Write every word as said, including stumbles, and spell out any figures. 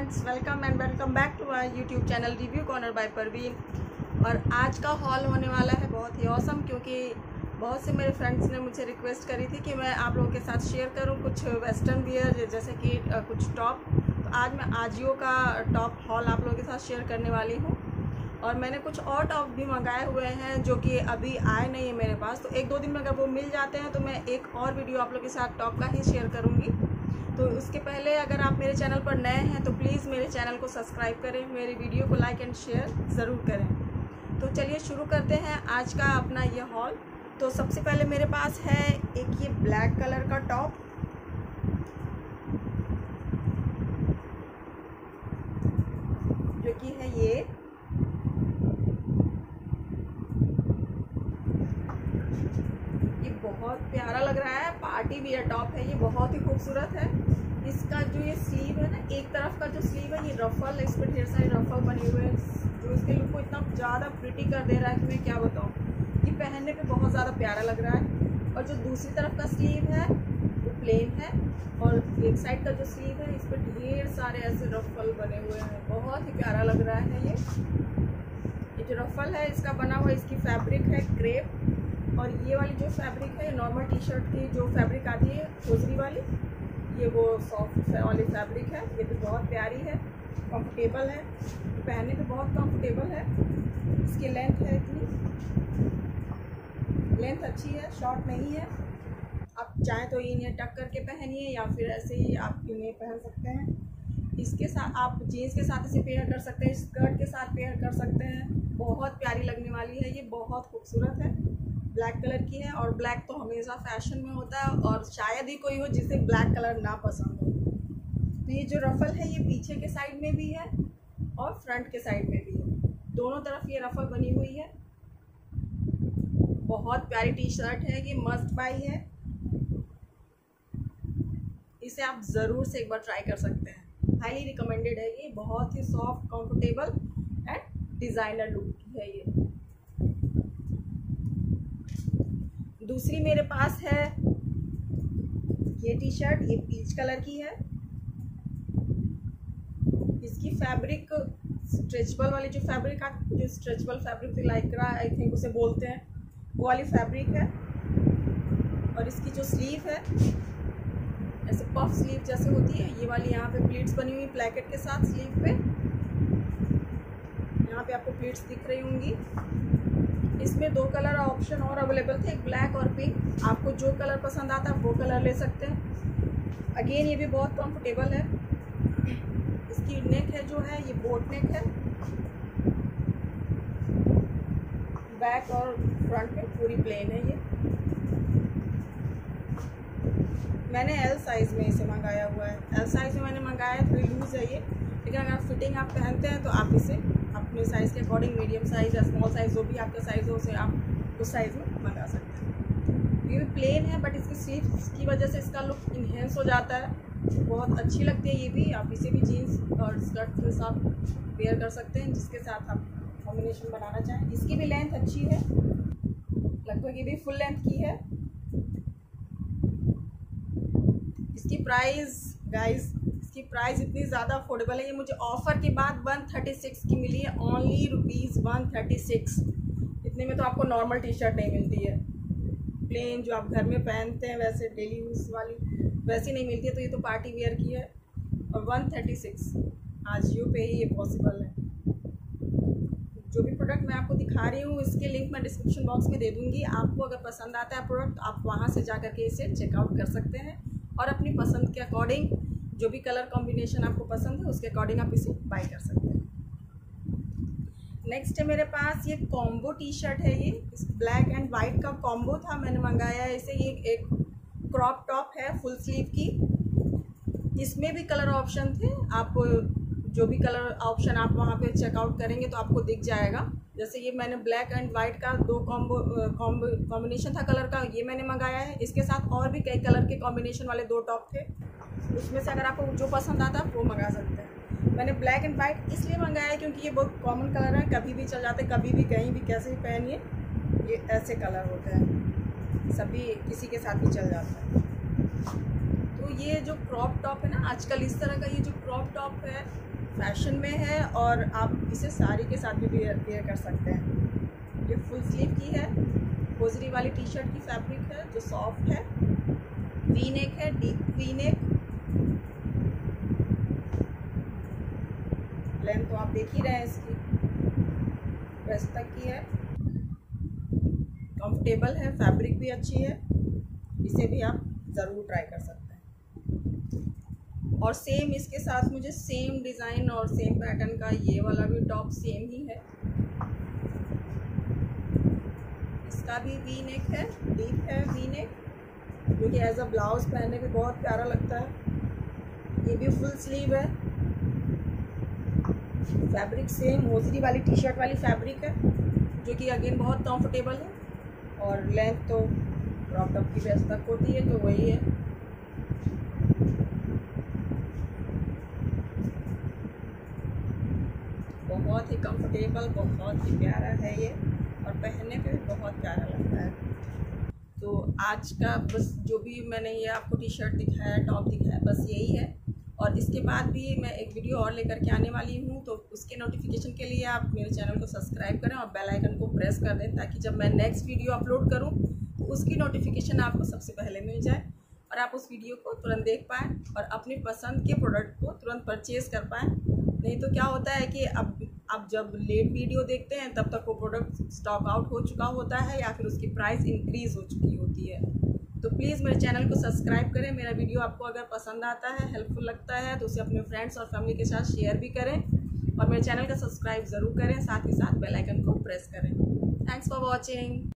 Friends, welcome and welcome back to our YouTube channel review corner by Parveen. और आज का hall होने वाला है बहुत ही ऑसम, क्योंकि बहुत से मेरे फ्रेंड्स ने मुझे रिक्वेस्ट करी थी कि मैं आप लोगों के साथ शेयर करूं कुछ वेस्टर्न वियर, जैसे कि कुछ टॉप। तो आज मैं आजियो का टॉप हॉल आप लोगों के साथ शेयर करने वाली हूँ। और मैंने कुछ और टॉप भी मंगाए हुए हैं जो कि अभी आए नहीं है मेरे पास, तो एक दो दिन में अगर वो मिल जाते हैं तो मैं एक और वीडियो आप लोगों के साथ टॉप का ही शेयर करूँगी। तो उसके पहले अगर आप मेरे चैनल पर नए हैं तो प्लीज़ मेरे चैनल को सब्सक्राइब करें, मेरी वीडियो को लाइक एंड शेयर ज़रूर करें। तो चलिए शुरू करते हैं आज का अपना ये हॉल। तो सबसे पहले मेरे पास है एक ये ब्लैक कलर का टॉप, जो कि है ये ये बहुत प्यारा लग रहा है, पार्टी वियर टॉप है, ये बहुत ही खूबसूरत है। इसका जो ये स्लीव है ना, एक तरफ का जो स्लीव है ये रफल, इस पर ढेर सारे रफल बने हुए हैं जो इसके लुक को इतना ज़्यादा प्रिटी कर दे रहा है कि मैं क्या बताऊँ। ये पहनने पे बहुत ज़्यादा प्यारा लग रहा है। और जो दूसरी तरफ का स्लीव है वो प्लेन है, और एक साइड का जो स्लीव है इस पर ढेर सारे ऐसे रफल बने हुए हैं, बहुत ही प्यारा लग रहा है। ये ये जो रफल है इसका बना हुआ, इसकी फैब्रिक है क्रेप, और ये वाली जो फैब्रिक है नॉर्मल टी शर्ट की जो फैब्रिक आती है खोजरी वाली, ये वो सॉफ्ट वाली फैब्रिक है। ये भी बहुत प्यारी है, कंफर्टेबल है, पहनने पे बहुत कंफर्टेबल है। इसकी लेंथ है इतनी, लेंथ अच्छी है, शॉर्ट नहीं है। आप चाहें तो इन्हें टक करके पहनिए या फिर ऐसे ही आप इन्हें पहन सकते हैं। इसके साथ आप जीन्स के साथ इसे पेयर कर सकते हैं, स्कर्ट के साथ पेयर कर सकते हैं। बहुत प्यारी लगने वाली है, ये बहुत खूबसूरत है, ब्लैक कलर की है। और ब्लैक तो हमेशा फैशन में होता है, और शायद ही कोई हो जिसे ब्लैक कलर ना पसंद हो। तो ये जो रफल है ये पीछे के साइड में भी है और फ्रंट के साइड में भी है, दोनों तरफ ये रफल बनी हुई है। बहुत प्यारी टी शर्ट है, ये मस्ट बाई है, इसे आप ज़रूर से एक बार ट्राई कर सकते हैं, हाईली रिकमेंडेड है। ये बहुत ही soft, comfortable and designer look की है। ये दूसरी मेरे पास है ये टी शर्ट, ये पीच कलर की है। इसकी फैब्रिक स्ट्रेचबल वाली जो फैब्रिक आती, जो stretchable fabric lycra I think उसे बोलते हैं, वो वाली फैब्रिक है। और इसकी जो स्लीव है ऐसे पफ स्लीव जैसे होती है, ये वाली यहाँ पे प्लीट्स बनी हुई प्लैकेट के साथ स्लीव पे, यहाँ पे आपको प्लीट्स दिख रही होंगी। इसमें दो कलर ऑप्शन और अवेलेबल थे, एक ब्लैक और पिंक। आपको जो कलर पसंद आता है वो कलर ले सकते हैं। अगेन ये भी बहुत कंफर्टेबल है। इसकी नेक है जो है ये बोट नेक है, बैक और फ्रंट में पूरी प्लेन है। ये मैंने एल साइज़ में इसे मंगाया हुआ है, एल साइज़ में मैंने मंगाया है, थोड़ी लूज़ है ये, लेकिन अगर फिटिंग आप पहनते हैं तो आप इसे अपने साइज़ के अकॉर्डिंग, मीडियम साइज़ या स्मॉल साइज़ जो भी आपका साइज़ हो उसे आप उस साइज़ में मंगा सकते हैं। ये भी प्लेन है बट इसकी स्लीव्स की वजह से इसका लुक इन्हेंस हो जाता है, बहुत अच्छी लगती है। ये भी आप इसे भी जीन्स और स्कर्ट के साथ वेयर कर सकते हैं, जिसके साथ आप कॉम्बिनेशन बनाना चाहें। इसकी भी लेंथ अच्छी है, लगभग ये भी फुल लेंथ की है। इसकी प्राइस गाइस इसकी प्राइस इतनी ज़्यादा अफोर्डेबल है, ये मुझे ऑफ़र के बाद वन थर्टी सिक्स की मिली है, only rupees one thirty six. इतने में तो आपको नॉर्मल टी शर्ट नहीं मिलती है, प्लेन जो आप घर में पहनते हैं वैसे डेली यूज़ वाली वैसी नहीं मिलती है। तो ये तो पार्टी वियर की है, और वन थर्टी सिक्स आजियो पे ही ये पॉसिबल है। जो भी प्रोडक्ट मैं आपको दिखा रही हूँ इसके लिंक मैं डिस्क्रिप्शन बॉक्स में दे दूँगी। आपको अगर पसंद आता है प्रोडक्ट, आप वहाँ से जा कर के इसे चेकआउट कर सकते हैं, और अपनी पसंद के अकॉर्डिंग जो भी कलर कॉम्बिनेशन आपको पसंद है उसके अकॉर्डिंग आप इसे बाय कर सकते हैं। नेक्स्ट है मेरे पास ये कॉम्बो टी शर्ट है, ये इस ब्लैक एंड वाइट का कॉम्बो था, मैंने मंगाया है इसे। ये एक क्रॉप टॉप है फुल स्लीव की, इसमें भी कलर ऑप्शन थे, आप जो भी कलर ऑप्शन आप वहाँ पे चेकआउट करेंगे तो आपको दिख जाएगा। जैसे ये मैंने ब्लैक एंड वाइट का दो कॉम्बो कॉम्बो कॉम्बिनेशन था कलर का, ये मैंने मंगाया है। इसके साथ और भी कई कलर के कॉम्बिनेशन वाले दो टॉप थे, उसमें से अगर आपको जो पसंद आता है वो मंगा सकते हैं। मैंने ब्लैक एंड वाइट इसलिए मंगाया है क्योंकि ये बहुत कॉमन कलर है, कभी भी चल जाते, कभी भी कहीं भी कैसे भी पहनिए, ये ऐसे कलर होते हैं, सभी किसी के साथ भी चल जाता है। तो ये जो क्रॉप टॉप है ना, आजकल इस तरह का ये जो क्रॉप टॉप है फैशन में है और आप इसे साड़ी के साथ भी वेयर कर सकते हैं। ये फुल स्लीव की है, होजरी वाली टी शर्ट की फैब्रिक है जो सॉफ्ट है, वी नेक है, डीप वी नेक। लेंथ तो आप देख ही रहे हैं इसकी, ब्रेस्ट तक की है, कंफर्टेबल है, फैब्रिक भी अच्छी है, इसे भी आप ज़रूर ट्राई कर सकते हैं। और सेम इसके साथ मुझे सेम डिज़ाइन और सेम पैटर्न का ये वाला भी टॉप सेम ही है, इसका भी वी नेक है, डीप है वी नेक, जो कि एज अ ब्लाउज पहनने में बहुत प्यारा लगता है। ये भी फुल स्लीव है, फैब्रिक सेम होजरी वाली टी शर्ट वाली फैब्रिक है, जो कि अगेन बहुत कंफर्टेबल है। और लेंथ तो क्रॉप टॉप की बेस्ट तक होती है, तो वही है। बहुत ही कंफर्टेबल, बहुत ही प्यारा है ये, और पहनने पे भी बहुत प्यारा लगता है। तो आज का बस जो भी मैंने ये आपको टी शर्ट दिखाया, टॉप दिखाया, बस यही है। और इसके बाद भी मैं एक वीडियो और लेकर के आने वाली हूँ, तो उसके नोटिफिकेशन के लिए आप मेरे चैनल को सब्सक्राइब करें और बेल आइकन को प्रेस कर दें, ताकि जब मैं नेक्स्ट वीडियो अपलोड करूँ तो उसकी नोटिफिकेशन आपको सबसे पहले मिल जाए और आप उस वीडियो को तुरंत देख पाएँ और अपनी पसंद के प्रोडक्ट को तुरंत परचेज़ कर पाएँ। नहीं तो क्या होता है कि अब अब जब लेट वीडियो देखते हैं तब तक वो प्रोडक्ट स्टॉक आउट हो चुका होता है या फिर उसकी प्राइस इंक्रीज़ हो चुकी होती है। तो प्लीज़ मेरे चैनल को सब्सक्राइब करें। मेरा वीडियो आपको अगर पसंद आता है, हेल्पफुल लगता है, तो उसे अपने फ्रेंड्स और फैमिली के साथ शेयर भी करें और मेरे चैनल का सब्सक्राइब ज़रूर करें, साथ ही साथ बेल आइकन को प्रेस करें। Thanks for watching.